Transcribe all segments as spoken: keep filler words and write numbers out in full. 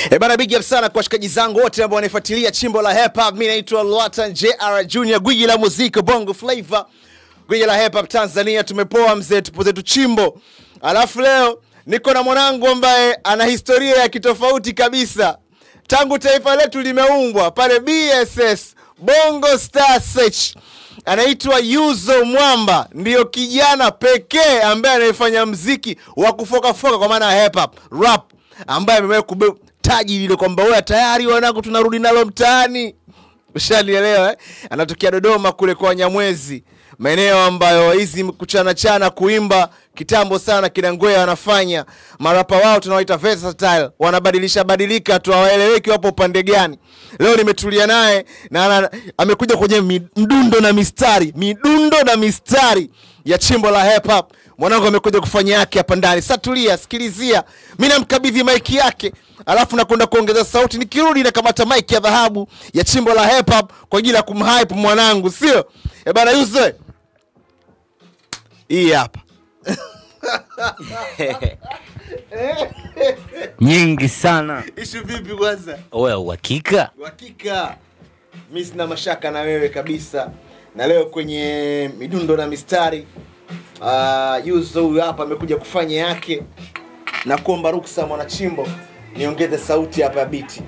E bana, big up sana kwa shikaji zangu wote ambao wanafuatilia chimbo la hip hop. Mimi naitwa Lwatan J R Junior, gwiji la muziki bongo flavor, gwiji la hip hop Tanzania. Tumepoa mzee, tupo zetu chimbo. Alafu leo niko na mwanangu ambaye ana historia ya kitofauti kabisa. Tangu taifa letu limeumbwa pale B S S Bongo Star Search, anaitwa Yuzo Mwamba. Ndio kijana pekee ambaye anayefanya muziki wa kufoka foka kwa maana ya hip hop rap, ambaye amewahi kubeba taji lile kwamba wewe tayari wanangu tunarudi nalo mtaani. Ushanielewa eh? Anatokea Dodoma kule kwa Nyamwezi, maeneo ambayo hizi kuchana chana kuimba kitambo sana kina Ngwea wanafanya. Marapa wao tunawaita versatile, wanabadilisha badilika tu, hawaeleweki wapo upande gani. Leo nimetulia naye na amekuja kwenye mdundo na mistari, midundo na mistari ya chimbo la hip hop. Mwanangu amekuja kufanya yake hapa ndani. Sasa tulia, sikilizia. Mimi namkabidhi mic yake, alafu nakwenda kuongeza sauti. Nikirudi na kamata mic ya dhahabu ya chimbo la hip hop kwa ajili ya kumhype mwanangu, sio? Eh bana Yuzo. Hii hapa. Nyingi sana. Ishu vipi kwanza? Wewe uhakika? Uhakika. Mimi sina mashaka na wewe kabisa. Na leo kwenye midundo na mistari, uh, Yuzo huyu hapa amekuja kufanya yake. Na kuomba ruksa mwanachimbo niongeze sauti hapa ya biti.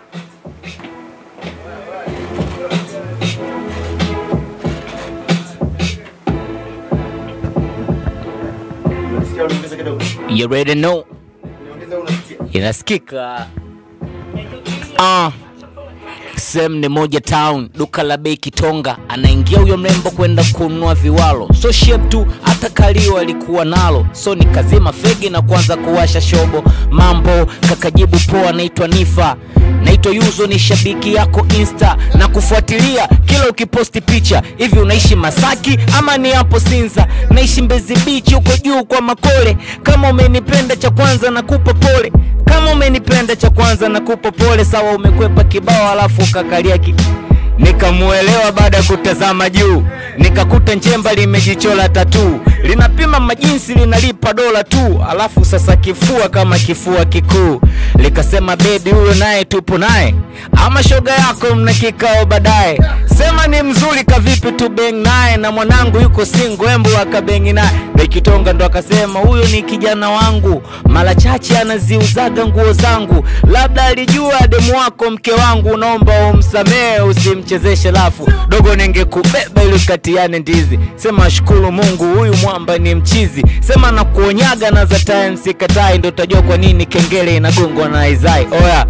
You ready know? Inasikika. Ah. Sem ni moja town, duka la bei Kitonga. Anaingia huyo mrembo kwenda kununua viwalo. So shape tu hata kalio alikuwa nalo. So nikazima fegi na kuanza kuwasha shobo. Mambo kakajibu poa, naitwa Nifa. Naitwa Yuzo, ni shabiki yako Insta na kufuatilia kila ukiposti picha. Hivi unaishi Masaki ama ni hapo Sinza? Naishi Mbezi Beach huko juu kwa Makole. Kama umenipenda cha kwanza nakupa pole. Kama umenipenda cha kwanza nakupa pole. Sawa umekwepa kibao alafu ukakalia ki... Nikamuelewa baada ya kutazama juu. Nikakuta njemba limejichola tattoo. Linapima majinsi linalipa dola tu. Alafu sasa kifua kama kifua kikuu. Likasema baby huyo naye tupo naye, ama shoga yako mna kikao baadaye. Sema ni mzuri kavipi tu bang naye, na mwanangu yuko single embo akabengi naye. Bei Kitonga ndo akasema huyo ni kijana wangu, mara chache anaziuzaga nguo zangu. Labda alijua demu wako mke wangu, naomba umsamee usimchezeshe lafu. Dogo ningekubeba ili katiane ndizi. Sema shukuru Mungu huyu mwamba ni mchizi. Sema na kuonyaga na za time sikatai, ndo utajua kwa nini kengele inagongwa na Izai. Oya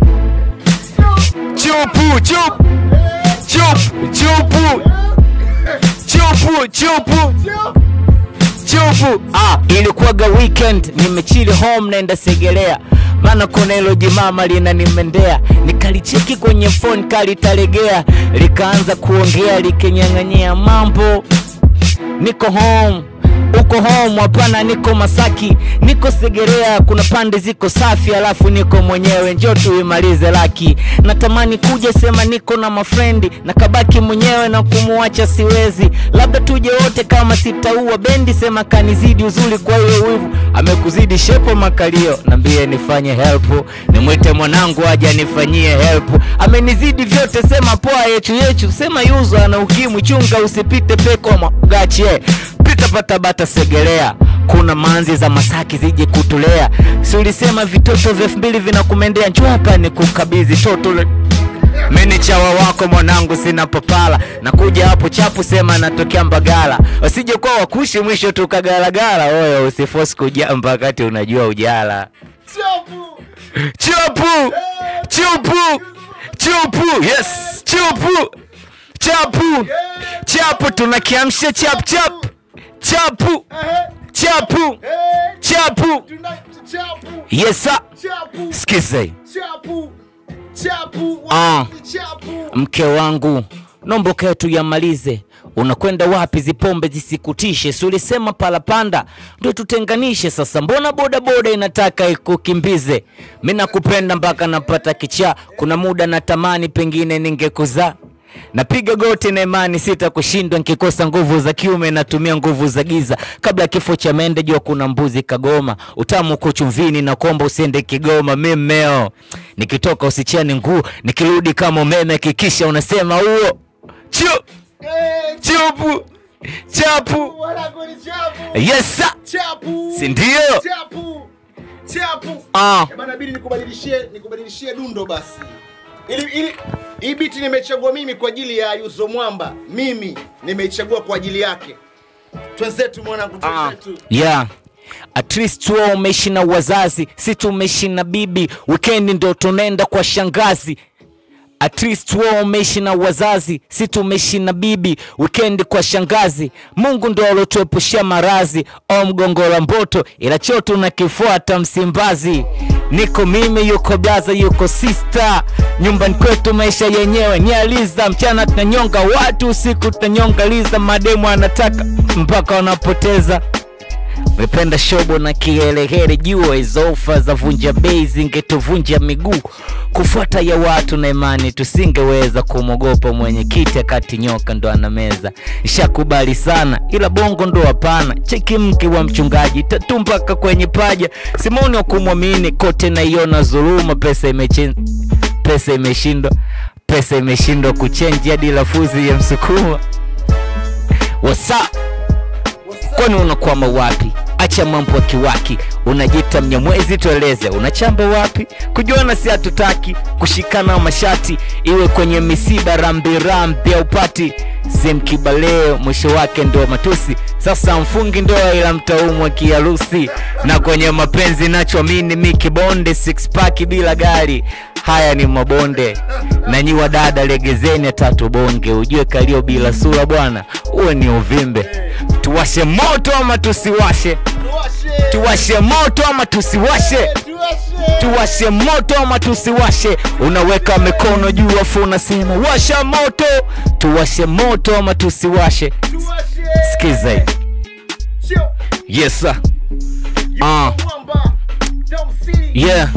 chupu chupu chupu chupu chupu chupu chupu. Ah, ilikuwaga weekend, nimechili home naenda Segelea. Maana kuna hilo jimama linanimendea. Nikalicheki kwenye phone kalitalegea. Likaanza kuongea likinyang'anyia mambo. Niko home, uko home hapana niko Masaki. Niko Segerea kuna pande ziko safi, alafu niko mwenyewe njoo tuimalize laki. Natamani kuja sema niko na mafrendi, na kabaki mwenyewe na kumuacha siwezi. Labda tuje wote kama sitaua bendi, sema kanizidi uzuri kwa hiyo wivu. Amekuzidi shepo makalio, nambie nifanye help. Nimwite mwanangu aje nifanyie help. Amenizidi vyote sema poa yechu yechu. Sema Yuzo ana ukimwi chunga usipite peko magache. Pita pata bata Segelea, kuna manzi za Masaki zije kutulea. Si ulisema vitoto elfu mbili vinakumendea, njoo hapa nikukabidhi toto. Mimi chawa wako mwanangu sina papala. Nakuja hapo chapu sema natokea Mbagala. Usije kwa wakushi mwisho tukagalagala. Oyo usiforce kujamba wakati unajua ujala. Chapu Chapu Chupu Chupu Yes Chupu Chapu Chapu tunakiamsha chap chap. Chapu Chapu Chapu Yes sir. Skize Chapu Chapu Ah, mke wangu nombo ketu yamalize. Unakwenda wapi zipombe zisikutishe? Si ulisema palapanda ndio tutenganishe. Sasa mbona boda boda inataka ikukimbize? Mimi nakupenda mpaka napata kichaa. Kuna muda natamani pengine ningekuza. Napiga goti na imani sita kushindwa, nikikosa nguvu za kiume natumia nguvu za giza. Kabla kifo cha mende jua kuna mbuzi Kagoma, utamu uko chumvini na kuomba usiende Kigoma. Mimi mmeo nikitoka usichane nguu, nikirudi kama umeme kikisha unasema huo chu chupu chapu. Yes sir. Chapu. Si ndio? Chapu. Chapu. Ah. Bana inabidi nikubadilishie nikubadilishie dundo basi. Ili ili hii beat nimechagua mimi kwa ajili ya Yuzo Mwamba. Mimi nimeichagua kwa ajili yake. Twenzetu mwanangu twenzetu. Ah. Yeah. At least wao umeishi na wazazi, si tumeishi na bibi. Weekend ndo tunaenda kwa shangazi. At least wao umeishi na wazazi, si tumeishi na bibi. Weekend kwa shangazi. Mungu ndo alotuepushia marazi. O mgongola mboto ila choto na kifuata Msimbazi. Niko mimi yuko blaza yuko sister. Nyumbani kwetu maisha yenyewe ni aliza. Mchana tunanyonga watu, usiku tunanyonga liza. Mademu anataka mpaka wanapoteza. Mependa shobo na kihelehele, jua hizo ofa za vunja bei zingetuvunja miguu. Kufuata ya watu na imani tusingeweza kumogopa mwenye kiti akati nyoka ndo anameza. Nishakubali sana ila bongo ndo hapana. Cheki mke wa mchungaji tatu mpaka kwenye paja. Simoni wa kumwamini kote na iona dhuluma. Pesa imechin pesa imeshindwa pesa imeshindwa kuchange hadi lafuzi ya Msukuma. What's up? Kwani unakwama wapi? Acha mambo ya kiwaki. Unajita Mnyamwezi tueleze unachamba wapi? Kujuana si hatutaki, kushikana mashati iwe kwenye misiba rambi rambi ya upati. Sim kibaleo mwisho wake ndo matusi. Sasa mfungi ndoa ila mtaumwa kiharusi. Na kwenye mapenzi nachoamini Miki Bonde, six pack bila gari. Haya ni mabonde. Na nyi wadada legezeni tatu bonge. Ujue kalio bila sura bwana uwe ni uvimbe. Tuwashe moto ama tusiwashe? Tuwashe moto ama tusiwashe? Tuwashe moto ama tusiwashe? Unaweka mikono juu afu unasema washa moto. Tuwashe moto ama tusiwashe? Sikiza hii. Yes sir. Ah. Yeah.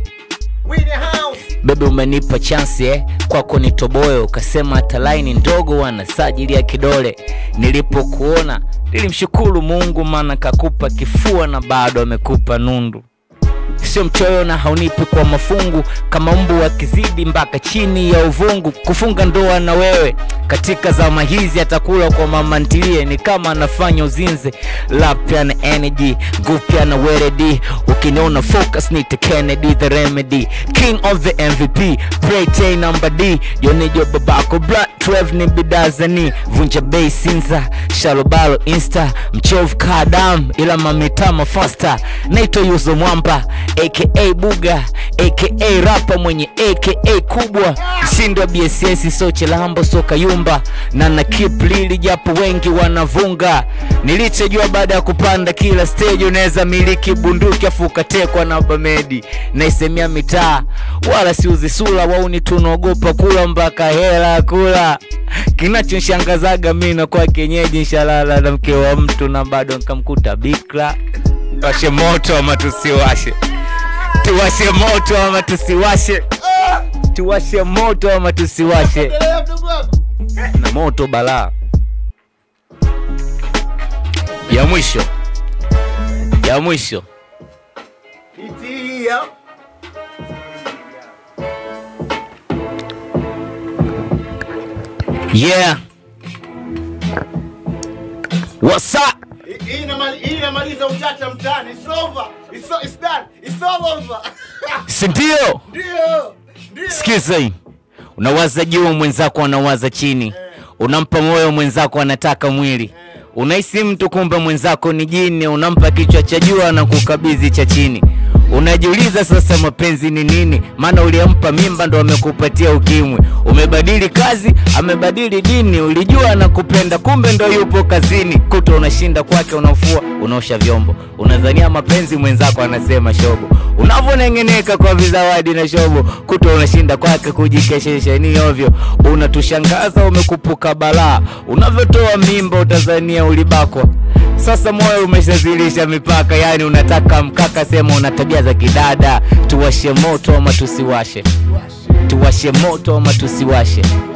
Bebe umenipa chance eh, kwako nitoboyo. Ukasema hata line ndogo wanasajili ya kidole. Nilipokuona nilimshukuru Mungu maana kakupa kifua na bado amekupa nundu. Sio mchoyo na haunipi kwa mafungu. Kama mbu wakizidi mpaka chini ya uvungu. Kufunga ndoa na wewe katika zama hizi atakula kwa mama ntilie. Ni kama anafanya uzinze. Lapia na energy, gupia na weredi. Ukiniona focus nite Kennedy the remedy. King of the M V P, Prey number D. Yonejo babako blood twelve ni bidazani. Vunja bay sinza, shalobalo insta. Mchovu kadam ila mamitama faster. Naito Yuzo Mwamba aka Buga aka rapa mwenye aka kubwa. Mshindi wa B S S soche lambo soka yumba. Na na keep lili japo wengi wanavunga. Nilichojua baada ya kupanda kila stage unaweza miliki bunduki afu ukatekwa na Bamedi. Na isemia mitaa wala siuzi sura wauni tunaogopa kula mpaka hela kula. Kinachonishangazaga mimi na kwa kienyeji inshallah na mke wa mtu na bado nikamkuta bikra. Tuwashe moto ama tusiwashe? Tuwashe moto ama tusiwashe? Tuwashe moto ama tusiwashe? Na moto balaa. Ya mwisho. Ya mwisho. Itia. Yeah. What's up? Hii inamaliza utata mtaani. It's over. It's, so, it's done. It's all over. Si ndio? Ndio. Ndio. Sikiza hii. Unawaza juu mwenzako anawaza chini. Eh. Unampa moyo mwenzako anataka mwili. Eh. Unahisi mtu kumbe mwenzako ni jini. Unampa kichwa cha juu na kukabidhi cha chini. Unajiuliza sasa mapenzi ni nini? Maana uliampa mimba ndo amekupatia ukimwi. Umebadili kazi, amebadili dini. Ulijua anakupenda kumbe ndo yupo kazini. Kuto unashinda kwake unafua, unaosha vyombo. Unadhania mapenzi mwenzako anasema shobo. Unavonengeneka kwa vizawadi na shobo. Kuto unashinda kwake kujikeshesha ni ovyo. Unatushangaza umekupuka balaa. Unavyotoa mimba utazania ulibakwa. Sasa moyo umeshazilisha mipaka. Yani unataka mkaka sema una tabia za kidada. Tuwashe moto ama tusiwashe? Tuwashe moto ama tusiwashe?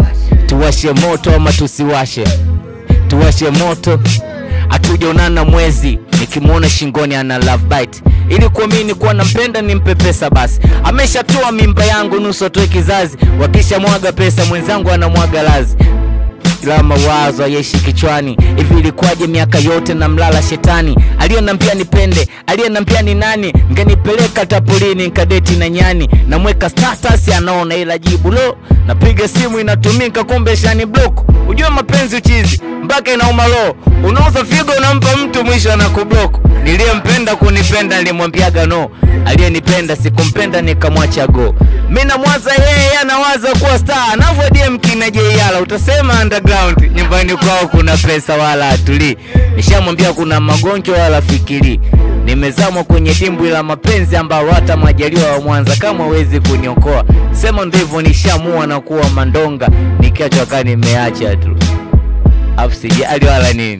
tuwashe moto ama tusiwashe? Tuwashe moto. Hatujaonana mwezi, nikimuona shingoni ana love bite. Ili kuamini kuwa nampenda nimpe pesa basi. Ameshatoa mimba yangu nusu atoe kizazi. Wakisha mwaga pesa mwenzangu anamwaga lazi. Kila mawazo yeshi kichwani. Hivi ilikuwaje miaka yote na mlala shetani? Aliyeniambia nipende, aliyeniambia ni nani? Ngenipeleka tapulini nikadeti na nyani. Namweka status anaona ila jibu lo. Napiga simu inatumika kumbe shani block. Unajua mapenzi uchizi mpaka inauma lo. Unauza figo unampa mtu mwisho anakublock. Niliyempenda kunipenda nilimwambiaga no. Aliyenipenda sikumpenda nikamwacha go. Mimi namwaza yeye anawaza kuwa star. Anavyo D M kina Jeyala utasema underground. Nyumbani kwao kuna pesa wala atuli. Nishamwambia kuna magonjwa wala fikiri. Nimezama kwenye dimbwi la mapenzi ambao hata majaliwa wa Mwanza kama hawezi kuniokoa. Sema ndivyo nishamua na kuwa mandonga. Nikiachwa kani nimeacha tu. Afu sijali wala nini.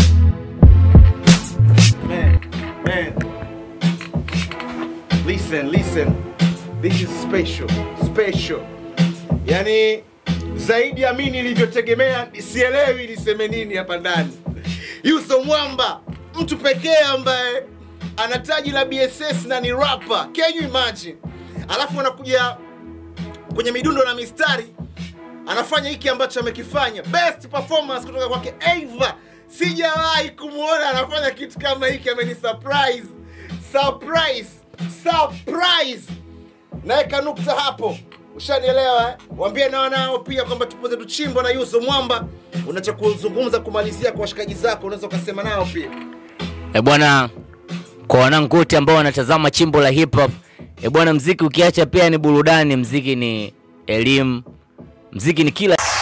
Man, man. Listen, listen. This is special, special. Yani zaidi ya mimi nilivyotegemea, sielewi niseme nini hapa ndani. Yuso Mwamba, mtu pekee ambaye anataji la B S S na ni rapper. Can you imagine? Alafu anakuja kwenye midundo na mistari, anafanya hiki ambacho amekifanya. Best performance kutoka kwake Ava. Sijawahi kumuona anafanya kitu kama hiki, ameni surprise. Surprise. Surprise. Naeka nukta hapo. Ushanielewa eh? Waambie na wanao pia kwamba tupo zetu Chimbo na Yuso Mwamba. Unacha kuzungumza kumalizia kwa washikaji zako, unaweza kusema nao pia. Eh bwana, kwa wanangu wote ambao wanatazama Chimbo la hip hop, eh bwana, muziki ukiacha pia ni burudani, muziki ni elimu, muziki ni kila